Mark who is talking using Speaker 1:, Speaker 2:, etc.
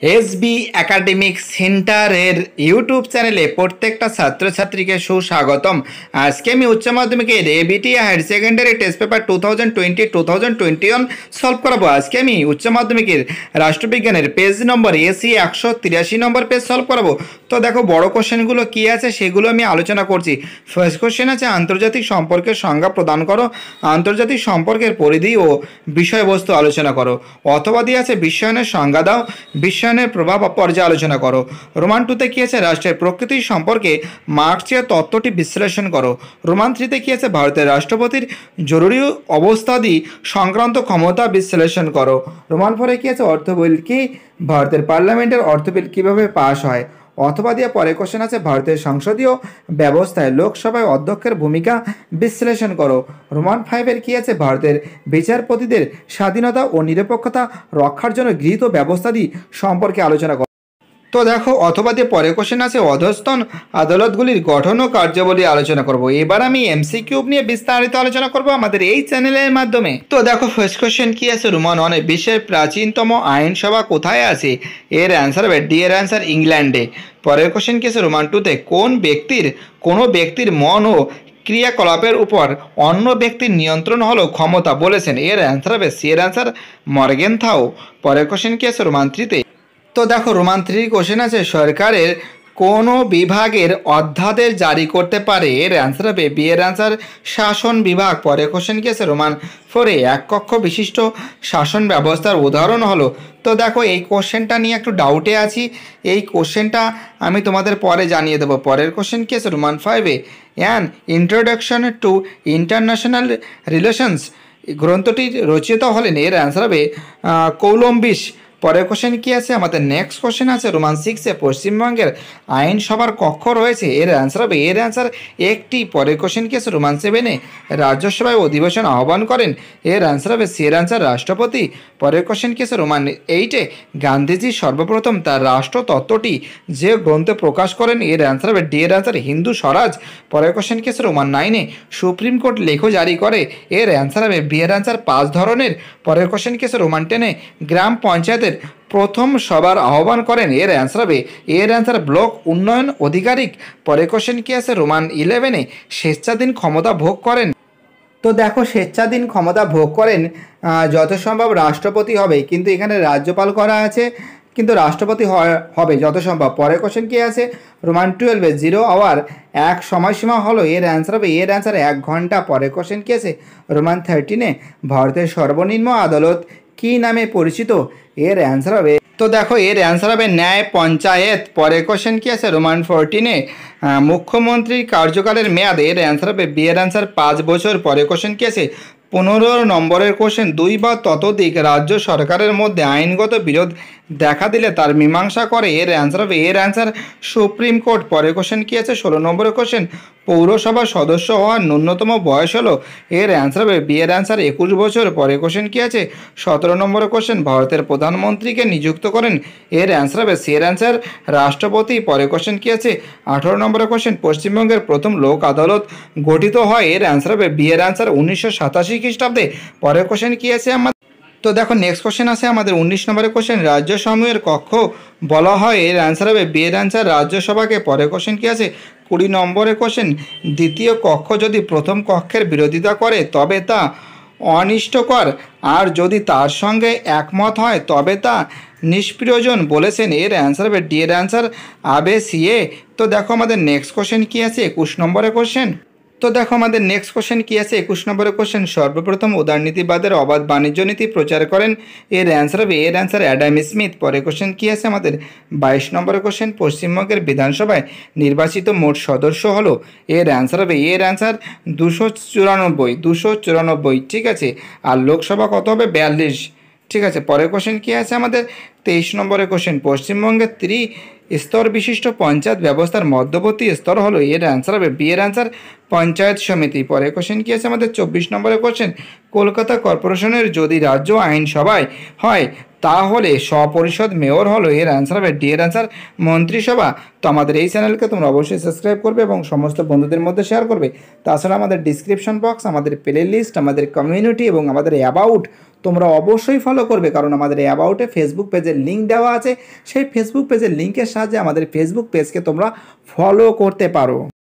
Speaker 1: SB academic সেন্টারের YouTube চ্যানেলে প্রত্যেকটা ছাত্রছাত্রীকে সুস্বাগতম। আজকে আমি উচ্চ মাধ্যমিকের ABTA higher secondary test paper 2020-2021 solve করাবো। আজকে আমি উচ্চ মাধ্যমিকের রাষ্ট্রবিজ্ঞানের পেজ নম্বর এসি 183 নম্বর পেজ সলভ করাবো। তো দেখো বড় কোশ্চেনগুলো কী আছে সেগুলো আমি আলোচনা করছি। ফার্স্ট কোশ্চেন আছে আন্তর্জাতিক সম্পর্কের সংজ্ঞা প্রদান করো, আন্তর্জাতিক সম্পর্কের পরিধি ও বিষয়বস্তু আলোচনা করো। অথবা দিয়ে আছে বিশ্বায়নের সংজ্ঞা দাও, বিশ্বায়নের প্রভাব পর্যালোচনা করো। রোমান 2তে কী আছে রাষ্ট্রের প্রকৃতি সম্পর্কে মার্ক্সীয় তত্ত্বটি বিশ্লেষণ করো। রোমান 3তে কী আছে ভারতের রাষ্ট্রপতির জরুরি অবস্থাদি সংক্রান্ত ক্ষমতা বিশ্লেষণ করো। রোমান 4এ কী আছে অর্থ বিল কি, ভারতের পার্লামেন্টের অর্থ বিল কীভাবে পাস হয়। অথবা দিয়ে পরে কোশ্চেন আছে ভারতের সংসদীয় ব্যবস্থায় লোকসভায় অধ্যক্ষের ভূমিকা বিশ্লেষণ করো। রোমান 5এর কী আছে ভারতের বিচারপতিদের স্বাধীনতা ও নিরপেক্ষতা রক্ষার জন্য গৃহীত ব্যবস্থাদি সম্পর্কে আলোচনা করো। তো দেখো অথবা দিয়ে পরে কোশ্চেন আছে অধস্তন আদালতগুলির গঠন ও কার্যাবলী আলোচনা করব। এবার আমি এমসিকিউ নিয়ে বিস্তারিত আলোচনা করব আমাদের এই চ্যানেলের মাধ্যমে। তো দেখো ফার্স্ট কোশ্চেন কি আছে রোমান 1-এ বিশ্বের প্রাচীনতম আইনসভা কোথায় আছে? এর অ্যান্সার হবে ডি এর অ্যান্সার ইংল্যান্ডে। পরের কোশ্চেন কি আছে রোমান 2-তে কোনো ব্যক্তির মন ও ক্রিয়াকলাপের উপর অন্য ব্যক্তির নিয়ন্ত্রণ হলো ক্ষমতা বলেছেন। এর অ্যান্সার হবে সি এর অ্যান্সার মর্গেনথাউ। পরের কোশ্চেন কি আছে রোমান 3-তে। তো দেখো রোমান 3 কোশ্চেন আছে সরকারের কোনো বিভাগের অধ্যাদেশ জারি করতে পারে? এর অ্যান্সার হবে বি এর অ্যান্সার শাসন বিভাগ। পরে কোশ্চেন কি আছে রোমান 4-এ এক কক্ষ বিশিষ্ট শাসন ব্যবস্থার উদাহরণ হলো। তো দেখো এই কোশ্চেনটা নিয়ে একটু ডাউটে আছি, এই কোশ্চেনটা আমি তোমাদের পরে জানিয়ে দেবো। পরের কোশ্চেন কি আছে রোমান 5-এ an introduction to international relations গ্রন্থটির রচিত হলেন। এর অ্যান্সার হবে কৌলম্বিস। পরের কোশ্চেন কি আছে আমাদের নেক্সট কোশ্চেন আছে রোমান 6-এ পশ্চিমবঙ্গের আইনসভার কক্ষ রয়েছে। এর অ্যান্সার হবে এর অ্যান্সার একটি। পরের কোশ্চেন কি আছে রোমান 7-এ রাজ্যসভায় অধিবেশন আহ্বান করেন। এর অ্যান্সার হবে সি এর অ্যান্সার রাষ্ট্রপতি। পরের কোশ্চেন কি আছে রোমান 8-এ গান্ধীজি সর্বপ্রথম তার রাষ্ট্র তত্ত্বটি যে গ্রন্থে প্রকাশ করেন। এর অ্যান্সার হবে ডি এর অ্যান্সার হিন্দু স্বরাজ। পরের কোশ্চেন কি আছে রোমান 9-এ সুপ্রিম কোর্ট লেখ জারি করে। এর অ্যান্সার হবে বি এর অ্যান্সার 5 ধরনের। পরের কোশ্চেন কি আছে রোমান 10-এ গ্রাম পঞ্চায়েতের প্রথম সবার আহ্বান করেন। এর অ্যান্সার হবে এর অ্যান্সার ব্লক উন্নয়ন আধিকারিক। পরে কোশ্চেন কি আছে রোমান 11-এ স্বেচ্ছাধীন ক্ষমতা ভোগ করেন। তো দেখো স্বেচ্ছাধীন ক্ষমতা ভোগ করেন যত সম্ভব রাষ্ট্রপতি হবে, কিন্তু এখানে রাজ্যপাল করা আছে, কিন্তু রাষ্ট্রপতি হবে যত সম্ভব। পরে কোশ্চেন কি আছে রোমান 12-এ 0 আওয়ার এক সময়সীমা হলো। এর অ্যান্সার হবে এর অ্যান্সার 1 ঘন্টা। পরে কোশ্চেন কি আছে রোমান 13-এ ভারতের সর্বনিম্ন আদালত কী নামে পরিচিত? এর অ্যান্সার হবে, তো দেখো এর অ্যান্সার হবে ন্যায় পঞ্চায়েত। পরে কোশ্চেন কি আছে রোমান 14-এ মুখ্যমন্ত্রীর কার্যকালের মেয়াদ। এর অ্যান্সার হবে বি এর অ্যান্সার 5 বছর। পরে কোশ্চেন কি আছে 15 নম্বরের কোশ্চেন 2 বা ততোধিক রাজ্য সরকারের মধ্যে আইনগত বিরোধ দেখা দিলে তার মীমাংসা করে। এর অ্যান্সার হবে এর অ্যান্সার সুপ্রিম কোর্ট। পরে কোশ্চেন কি আছে 16 নম্বরের কোশ্চেন পৌরসভার সদস্য হওয়ার ন্যূনতম বয়স হলো। এর অ্যান্সার হবে বি এর অ্যান্সার 21 বছর। পরে কোশ্চেন কি আছে 17 নম্বরের কোশ্চেন ভারতের প্রধানমন্ত্রীকে নিযুক্ত করেন। এর অ্যান্সার হবে সি এর অ্যান্সার রাষ্ট্রপতি। পরে কোশ্চেন কি আছে 18 নম্বরের কোশ্চেন পশ্চিমবঙ্গের প্রথম লোক আদালত গঠিত হয়। এর অ্যান্সার হবে বি এর অ্যান্সার 1987 খ্রিস্টাব্দে। পরের কোশ্চেন কি আছে আমাদের, তো দেখো নেক্সট কোশ্চেন আছে আমাদের 19 নম্বরের কোশ্চেন রাজ্যসমূহের কক্ষ বলা হয়। এর অ্যান্সার হবে বি এর অ্যান্সার রাজ্যসভাকে। পরের কোশ্চেন কি আছে 20 নম্বরের কোশ্চেন দ্বিতীয় কক্ষ যদি প্রথম কক্ষের বিরোধিতা করে তবে তা অনিষ্টকর, আর যদি তার সঙ্গে একমত হয় তবে তা নিষ্প্রয়োজন বলেছেন। এর অ্যান্সার হবে ডি এর অ্যান্সার ABTA। তো দেখো আমাদের নেক্সট কোশ্চেন কি আছে 21 নম্বরের কোশ্চেন। তো দেখো আমাদের নেক্সট কোশ্চেন কি আছে 21 নম্বরের কোশ্চেন সর্বপ্রথম উদারনীতিবাদের অবাধ বাণিজ্য নীতি প্রচার করেন। এর অ্যান্সার হবে এর অ্যান্সার অ্যাডাম স্মিথ। পরে কোশ্চেন কি আছে আমাদের 22 নম্বরের কোশ্চেন পশ্চিমবঙ্গের বিধানসভায় নির্বাচিত মোট সদস্য হলো। এর অ্যান্সার হবে এর অ্যান্সার 294। ঠিক আছে, আর লোকসভা কত হবে 42। ঠিক আছে, পরের কোশ্চেন কি আছে আমাদের 23 নম্বরের কোশ্চেন পশ্চিমবঙ্গের স্তর বিশিষ্ট পঞ্চায়েত ব্যবস্থার মধ্যবর্তী স্তর হলো। এর অ্যান্সার হবে বি এর অ্যান্সার পঞ্চায়েত সমিতি। পরে কোশ্চেন কি আছে আমাদের 24 নম্বরের কোশ্চেন কলকাতা কর্পোরেশনের যদি রাজ্য আইনসভায় হয় তাহলে স্বপরিষদ মেয়র হলো এর অ্যান্সার হবে ডি এর অ্যান্সার মন্ত্রিসভা। তো আমাদের এই চ্যানেলকে তোমরা অবশ্যই সাবস্ক্রাইব করবে এবং সমস্ত বন্ধুদের মধ্যে শেয়ার করবে। তাছাড়া আমাদের ডিসক্রিপশন বক্স, আমাদের প্লে লিস্ট, আমাদের কমিউনিটি এবং আমাদের অ্যাবাউট তোমরা অবশ্যই ফলো করবে, কারণ আমাদের অ্যাবাউটে ফেসবুক পেজের লিঙ্ক দেওয়া আছে। সেই ফেসবুক পেজের লিঙ্কের সাহায্যে আমাদের ফেসবুক পেজকে তোমরা ফলো করতে পারো।